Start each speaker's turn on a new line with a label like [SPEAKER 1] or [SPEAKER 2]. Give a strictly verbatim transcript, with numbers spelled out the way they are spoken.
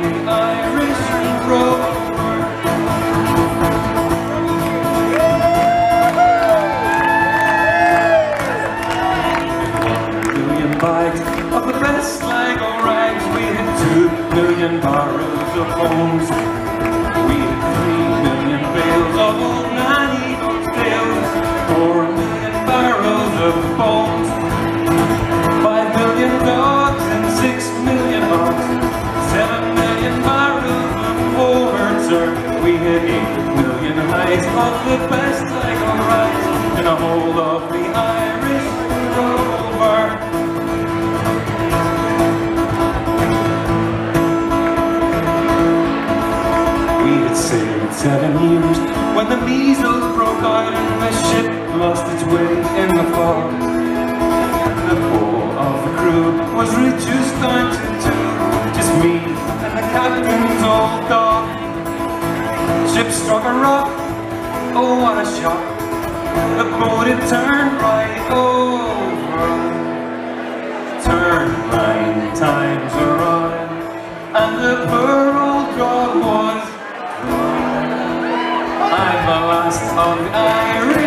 [SPEAKER 1] the Irish Rover. Bags of the best Sligo rags. We had two million barrels of bones. We had three million bales of old Nanny Dog's tails. Four million barrels of bones. Five million dogs and six million hogs. Seven million barrels of overturn. We had eight million hides of the best Sligo rags in a whole of the Irish Rover. Sailed seven years when the measles broke out and the ship lost its way in the fog. The whole of the crew was reduced down to two, just me and the captain's old dog. Ship struck a rock, oh what a shock. The boat had turned right over. Turned nine times around, and the poor old dog was I'm the last of the Irish